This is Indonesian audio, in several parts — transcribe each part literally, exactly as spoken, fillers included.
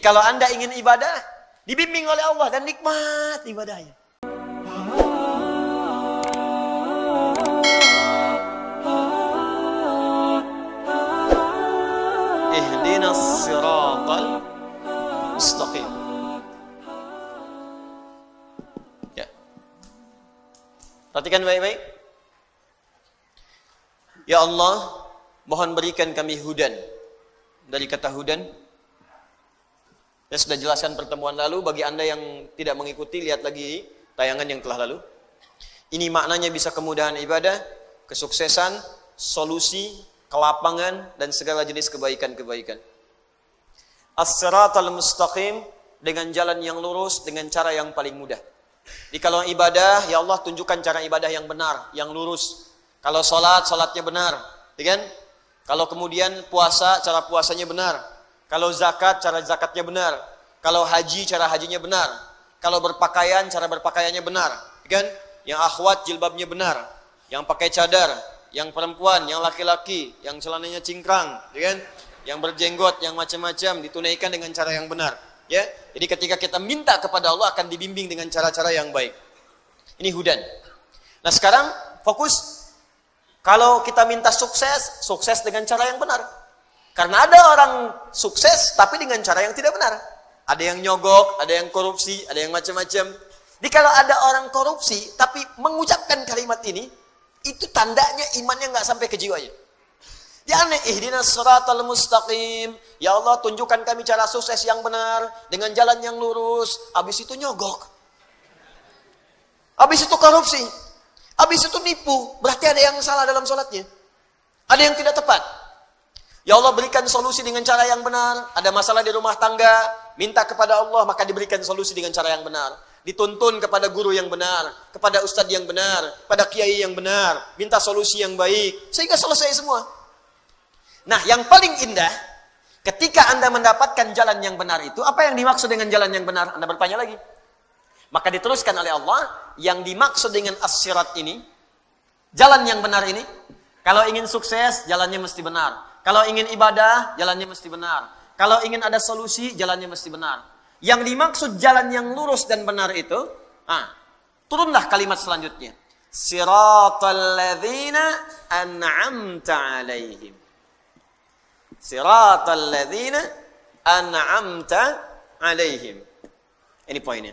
kalau Anda ingin ibadah, dibimbing oleh Allah dan nikmat ibadahnya. Ihdinas siratal mustaqim. Ya. Perhatikan baik-baik. Ya Allah, mohon berikan kami hudan. Dari kata hudan, saya sudah jelaskan pertemuan lalu. Bagi Anda yang tidak mengikuti, lihat lagi tayangan yang telah lalu. Ini maknanya bisa kemudahan ibadah, kesuksesan, solusi, kelapangan, dan segala jenis kebaikan-kebaikan. As-siratal mustaqim, dengan jalan yang lurus, dengan cara yang paling mudah. Jadi kalau ibadah, ya Allah tunjukkan cara ibadah yang benar, yang lurus. Kalau sholat, sholatnya benar, ya kan? Kalau kemudian puasa, cara puasanya benar. Kalau zakat, cara zakatnya benar. Kalau haji, cara hajinya benar. Kalau berpakaian, cara berpakaiannya benar, ya kan? Yang akhwat, jilbabnya benar. Yang pakai cadar, yang perempuan, yang laki-laki, yang celananya cingkrang, ya kan? Yang berjenggot, yang macam-macam, ditunaikan dengan cara yang benar, ya. Jadi ketika kita minta kepada Allah akan dibimbing dengan cara-cara yang baik. Ini hudan. Nah sekarang fokus. Kalau kita minta sukses, sukses dengan cara yang benar. Karena ada orang sukses tapi dengan cara yang tidak benar. Ada yang nyogok, ada yang korupsi, ada yang macam-macam. Jadi kalau ada orang korupsi tapi mengucapkan kalimat ini, itu tandanya imannya nggak sampai ke jiwanya. Ya aneh, ihdinas siratal mustaqim. Ya Allah, tunjukkan kami cara sukses yang benar dengan jalan yang lurus. Habis itu nyogok. Habis itu korupsi. Habis itu nipu. Berarti ada yang salah dalam sholatnya. Ada yang tidak tepat. Ya Allah, berikan solusi dengan cara yang benar. Ada masalah di rumah tangga, minta kepada Allah, maka diberikan solusi dengan cara yang benar. Dituntun kepada guru yang benar, kepada ustadz yang benar, pada kiai yang benar, minta solusi yang baik, sehingga selesai semua. Nah, yang paling indah, ketika Anda mendapatkan jalan yang benar itu, apa yang dimaksud dengan jalan yang benar? Anda bertanya lagi. Maka diteruskan oleh Allah, yang dimaksud dengan as-sirat ini, jalan yang benar ini, kalau ingin sukses, jalannya mesti benar. Kalau ingin ibadah, jalannya mesti benar. Kalau ingin ada solusi, jalannya mesti benar. Yang dimaksud jalan yang lurus dan benar itu, ah, turunlah kalimat selanjutnya. Siratal ladzina an'amta alaihim. Siratal ladzina an'amta alaihim. Ini poinnya.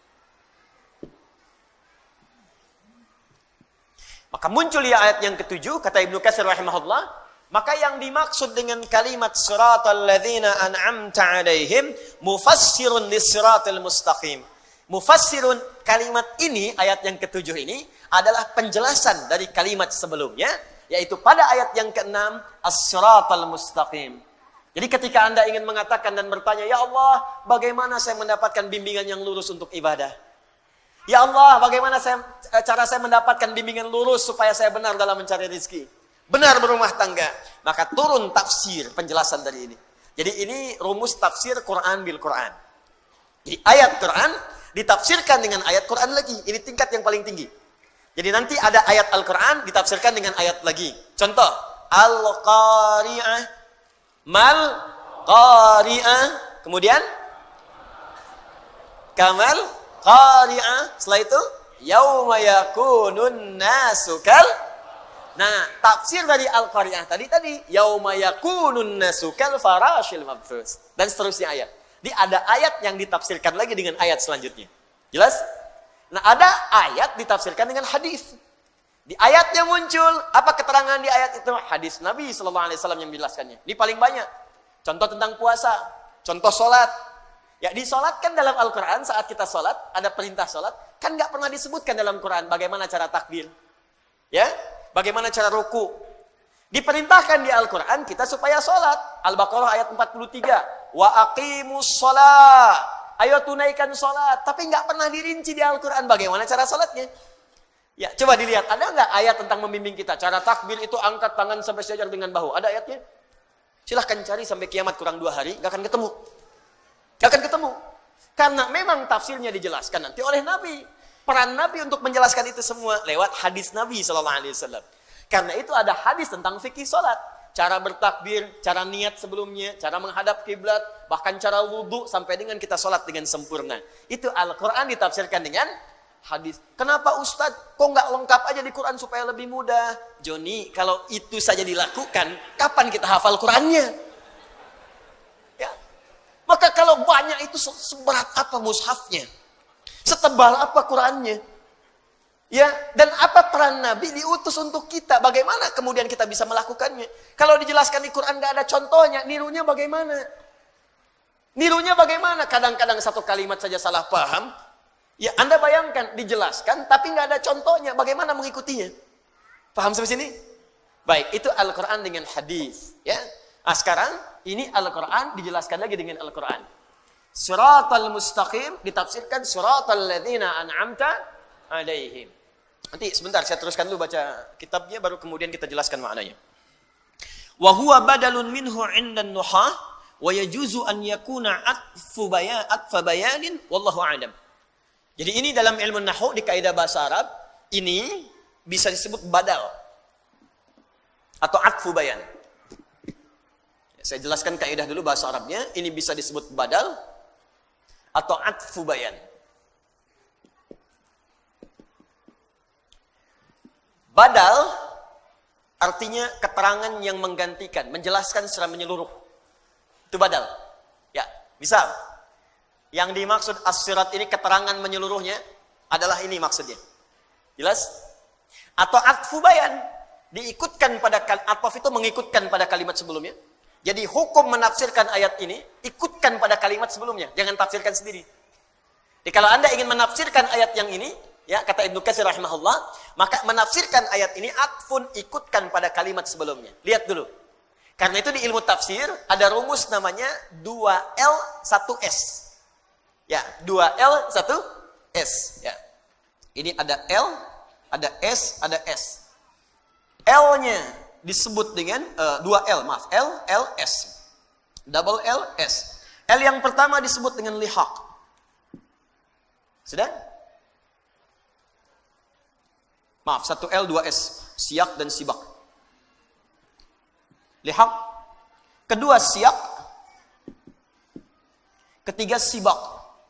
Maka muncul ya ayat yang ketujuh, kata Ibnu Katsir rahimahullah, maka yang dimaksud dengan kalimat siratal ladzina an'amta alaihim mufassirun lis-siratal mustaqim. Mufassirun, kalimat ini, ayat yang ketujuh ini adalah penjelasan dari kalimat sebelumnya, yaitu pada ayat yang keenam, as-siratal mustaqim. Jadi ketika Anda ingin mengatakan dan bertanya, ya Allah, bagaimana saya mendapatkan bimbingan yang lurus untuk ibadah? Ya Allah, bagaimana saya, cara saya mendapatkan bimbingan lurus supaya saya benar dalam mencari rezeki, benar berumah tangga? Maka turun tafsir, penjelasan dari ini. Jadi ini rumus tafsir Quran bil Quran. Jadi ayat Quran ditafsirkan dengan ayat Quran lagi. Ini tingkat yang paling tinggi. Jadi nanti ada ayat Al-Quran ditafsirkan dengan ayat lagi. Contoh, Al-Qari'ah, Mal Qari'ah, kemudian Kamal Qari'ah, setelah itu yauma yakunun nasu kal. Nah, tafsir dari Al-Qari'ah tadi tadi yauma yakunun nasu kal farashil mabthus, dan seterusnya ayat. Jadi ada ayat yang ditafsirkan lagi dengan ayat selanjutnya. Jelas? Nah, ada ayat ditafsirkan dengan hadis. Di ayatnya muncul apa keterangan di ayat itu? Hadis Nabi sallallahu alaihi wasallam yang menjelaskannya. Ini paling banyak. Contoh tentang puasa, contoh sholat. Ya, disolatkan dalam Al-Quran saat kita sholat, ada perintah sholat, kan nggak pernah disebutkan dalam Quran bagaimana cara takbir, ya, bagaimana cara ruku. Diperintahkan di Al-Quran kita supaya sholat. Al-Baqarah ayat empat puluh tiga, wa aqimus sholat, ayo tunaikan sholat. Tapi nggak pernah dirinci di Al-Quran bagaimana cara sholatnya. Ya, coba dilihat, ada nggak ayat tentang membimbing kita? Cara takbir itu angkat tangan sampai sejajar dengan bahu. Ada ayatnya? Silahkan cari sampai kiamat kurang dua hari, nggak akan ketemu. Gak akan ketemu. Karena memang tafsirnya dijelaskan nanti oleh Nabi. Peran Nabi untuk menjelaskan itu semua lewat hadis Nabi shallallahu alaihi wasallam. Karena itu ada hadis tentang fikih sholat. cara bertakbir, cara niat sebelumnya, cara menghadap kiblat, bahkan cara wudhu sampai dengan kita sholat dengan sempurna. Itu Al-Quran ditafsirkan dengan hadis. Kenapa Ustadz kok nggak lengkap aja di Quran supaya lebih mudah? Joni, kalau itu saja dilakukan, kapan kita hafal Qurannya? Ya. Maka kalau banyak itu seberat apa mushafnya? Setebal apa Qurannya? Ya, dan apa peran Nabi diutus untuk kita? Bagaimana kemudian kita bisa melakukannya? Kalau dijelaskan di Quran nggak ada contohnya, nirunya bagaimana? Nirunya bagaimana? Kadang-kadang satu kalimat saja salah paham. Ya, Anda bayangkan dijelaskan, tapi nggak ada contohnya. Bagaimana mengikutinya? Paham sampai sini? Baik, itu Al-Quran dengan hadis. Ya, nah sekarang ini Al-Quran dijelaskan lagi dengan Al-Quran. Suratal mustaqim ditafsirkan suratal ladzina an'amta alaihim. Nanti sebentar saya teruskan dulu baca kitabnya baru kemudian kita jelaskan maknanya. Wa huwa badalun minhu 'inda an-nuhah wa yajuzu an yakuna atfu bayan atfa bayanin wallahu a'lam. Jadi ini dalam ilmu nahwu di kaidah bahasa Arab ini bisa disebut badal atau atfu bayan. Saya jelaskan kaidah dulu bahasa Arabnya, ini bisa disebut badal atau atfu bayan. Badal artinya keterangan yang menggantikan, menjelaskan secara menyeluruh. Itu badal. Ya, misal yang dimaksud as-sirat ini keterangan menyeluruhnya adalah ini maksudnya. Jelas? Atau atfu bayan, diikutkan pada ataf itu mengikutkan pada kalimat sebelumnya. Jadi hukum menafsirkan ayat ini ikutkan pada kalimat sebelumnya, jangan tafsirkan sendiri. Jadi kalau Anda ingin menafsirkan ayat yang ini, ya, kata Ibnu Katsir rahimahullah, maka menafsirkan ayat ini atfun ikutkan pada kalimat sebelumnya. Lihat dulu. Karena itu di ilmu tafsir ada rumus namanya dua L satu S. Ya, dua L satu S, ya. Ini ada L, ada S, ada S. L-nya disebut dengan uh, dua L, maaf, L, L, S. Double L, S. L yang pertama disebut dengan lihaq. Sudah? Maaf, satu L, dua S. Siyak dan sibak. Lihaq. Kedua siyak. Ketiga sibak.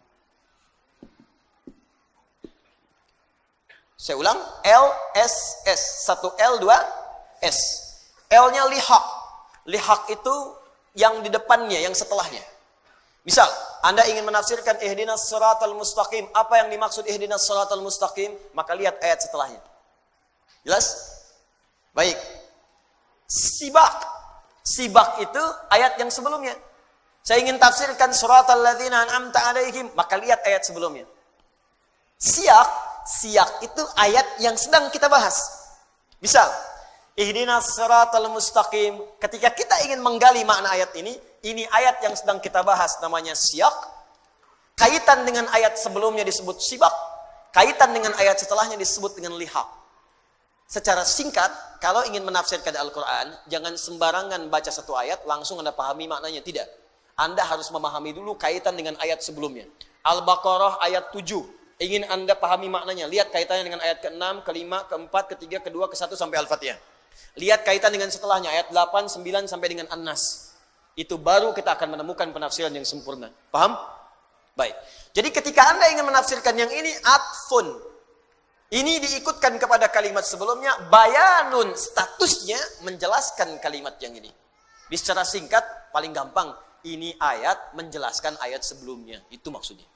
Saya ulang. L, S, S. Satu L, dua S. L-nya lihaq. Lihaq itu yang di depannya, yang setelahnya. Misal, Anda ingin menafsirkan ihdinas siratal mustaqim. Apa yang dimaksud ihdinas siratal mustaqim? Maka lihat ayat setelahnya. Jelas? Baik. Sibak. Sibak itu ayat yang sebelumnya. Saya ingin tafsirkan suratal ladzina an'amta alaihim, maka lihat ayat sebelumnya. Siyak, siyak itu ayat yang sedang kita bahas. Misal, ihdinas siratal mustaqim. Ketika kita ingin menggali makna ayat ini, ini ayat yang sedang kita bahas namanya siyak. Kaitan dengan ayat sebelumnya disebut sibak. Kaitan dengan ayat setelahnya disebut dengan lihaq. Secara singkat, kalau ingin menafsirkan Al-Quran, jangan sembarangan baca satu ayat, langsung Anda pahami maknanya. Tidak. Anda harus memahami dulu kaitan dengan ayat sebelumnya. Al-Baqarah ayat tujuh. Ingin Anda pahami maknanya. Lihat kaitannya dengan ayat ke enam, ke lima, ke empat, ke tiga, ke dua, ke satu, sampai Al-Fatihah. Lihat kaitan dengan setelahnya, ayat delapan, sembilan, sampai dengan An-Nas. Itu baru kita akan menemukan penafsiran yang sempurna. Paham? Baik. Jadi ketika Anda ingin menafsirkan yang ini, atfun. Ini diikutkan kepada kalimat sebelumnya, bayanun, statusnya menjelaskan kalimat yang ini. Di secara singkat, paling gampang, ini ayat menjelaskan ayat sebelumnya. Itu maksudnya.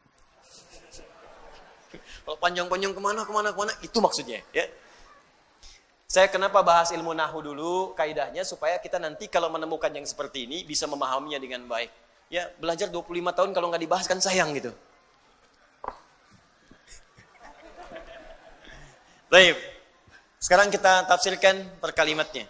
Kalau panjang-panjang kemana, kemana, kemana, itu maksudnya. Ya. Saya kenapa bahas ilmu nahwu dulu, kaidahnya, supaya kita nanti kalau menemukan yang seperti ini, bisa memahaminya dengan baik. Ya, belajar dua puluh lima tahun kalau nggak dibahas kan sayang gitu. Baik. Sekarang kita tafsirkan per kalimatnya.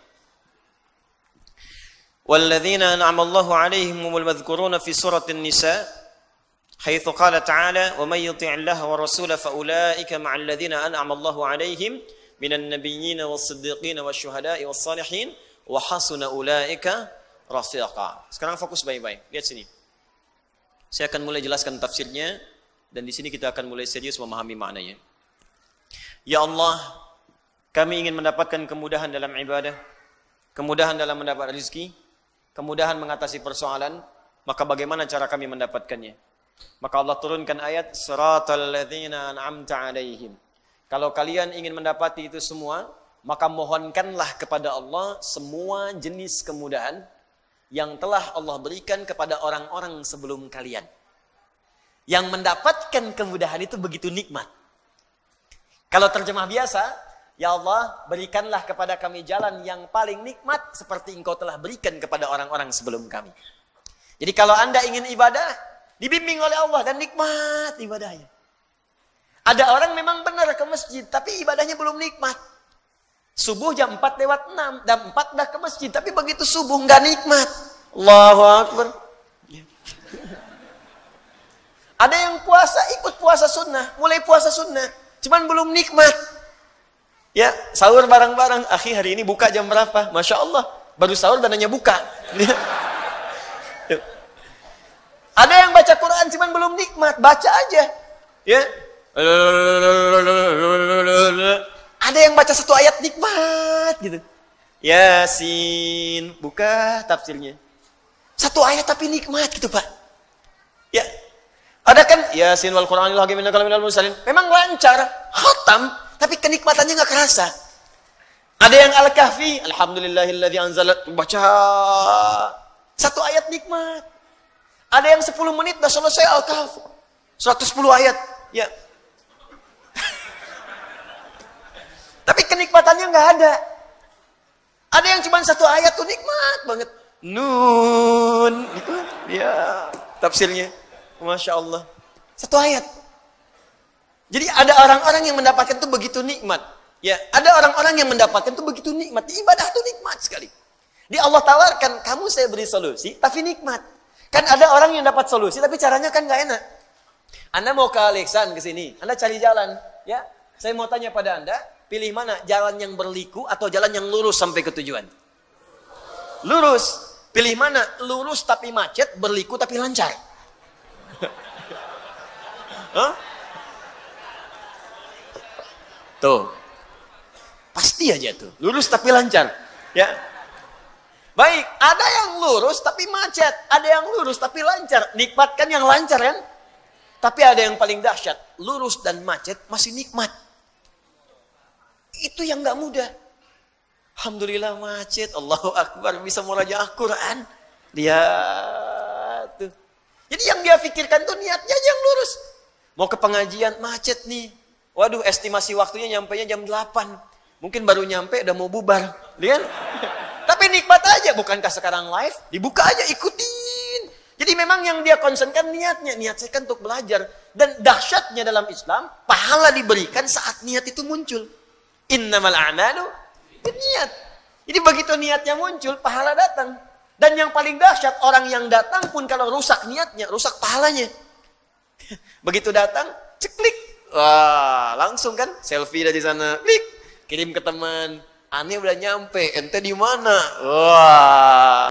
Walladzina an'ama Allahu 'alaihim wal madhkuruna fi suratin nisa haitsu qala ta'ala wa may yuti' Allaha wa rasulahu fa ulaika ma'al ladzina an'ama Allahu 'alaihim minan nabiyyin was-siddiqin wasyuhada'i was-salihin wa hasuna ulaika rafiqa. Sekarang fokus baik-baik. Lihat sini. Saya akan mulai jelaskan tafsirnya dan di sini kita akan mulai serius memahami maknanya. Ya Allah, kami ingin mendapatkan kemudahan dalam ibadah. kemudahan dalam mendapat rezeki, kemudahan mengatasi persoalan, maka bagaimana cara kami mendapatkannya? Maka Allah turunkan ayat siratal ladzina an'amta 'alaihim. Kalau kalian ingin mendapati itu semua, maka mohonkanlah kepada Allah semua jenis kemudahan yang telah Allah berikan kepada orang-orang sebelum kalian. Yang mendapatkan kemudahan itu begitu nikmat. Kalau terjemah biasa, ya Allah, berikanlah kepada kami jalan yang paling nikmat seperti Engkau telah berikan kepada orang-orang sebelum kami. Jadi kalau Anda ingin ibadah, dibimbing oleh Allah dan nikmat ibadahnya. Ada orang memang benar ke masjid, tapi ibadahnya belum nikmat. Subuh jam empat lewat enam, jam empat dah ke masjid, tapi begitu subuh nggak nikmat. Allahu Akbar. Ada yang puasa, ikut puasa sunnah, mulai puasa sunnah, cuman belum nikmat. Ya, sahur bareng-bareng. Akhi, hari ini buka jam berapa? Masya Allah, baru sahur dan hanya buka. Ada yang baca Quran cuman belum nikmat, baca aja. Ya. Ada yang baca satu ayat nikmat gitu. Yasin, buka tafsirnya. Satu ayat tapi nikmat gitu, Pak. Ya. Ada kan Yasin wal Qur'anil hakim innaka laminal mursalin. Memang lancar, khatam, tapi kenikmatannya nggak kerasa. Ada yang Al-Kahfi, alhamdulillahilladzi anzala, baca satu ayat nikmat. Ada yang sepuluh menit dah selesai Al-Kahfi. seratus sepuluh ayat. Ya. Tapi kenikmatannya nggak ada. Ada yang cuma satu ayat tuh nikmat banget. Nun. Itu ya tafsirnya. Masya Allah. Satu ayat. Jadi ada orang-orang yang mendapatkan itu begitu nikmat. Ya, ada orang-orang yang mendapatkan itu begitu nikmat. Ibadah itu nikmat sekali. Di Allah tawarkan, kamu saya beri solusi, tapi nikmat. Kan ada orang yang dapat solusi, tapi caranya kan nggak enak. Anda mau ke Alexan ke sini, Anda cari jalan, ya. Saya mau tanya pada Anda, pilih mana, jalan yang berliku atau jalan yang lurus sampai ke tujuan? Lurus. Pilih mana, lurus tapi macet, berliku tapi lancar? Hah? Tuh. Pasti aja tuh, lurus tapi lancar. Ya. Baik, ada yang lurus tapi macet, ada yang lurus tapi lancar. Nikmatkan yang lancar kan? Tapi ada yang paling dahsyat, lurus dan macet masih nikmat. Itu yang nggak mudah. Alhamdulillah macet, Allahu Akbar, bisa murajaah Quran. Lihat tuh. Jadi yang dia pikirkan tuh niatnya aja yang lurus. Mau ke pengajian, macet nih. Waduh, estimasi waktunya nyampainya jam delapan. Mungkin baru nyampe udah mau bubar. Lihat. Tapi nikmat aja, bukankah sekarang live? Dibuka aja, ikutin. Jadi memang yang dia concernkan niatnya. Niat saya kan untuk belajar. Dan dahsyatnya dalam Islam, pahala diberikan saat niat itu muncul. Innamal a'malu niat. Jadi begitu niatnya muncul, pahala datang. Dan yang paling dahsyat, orang yang datang pun kalau rusak niatnya, rusak pahalanya. Begitu datang, ceklik. Wah, langsung kan selfie dari sana, klik, kirim ke teman. Aneh udah nyampe, ente di mana? Wah.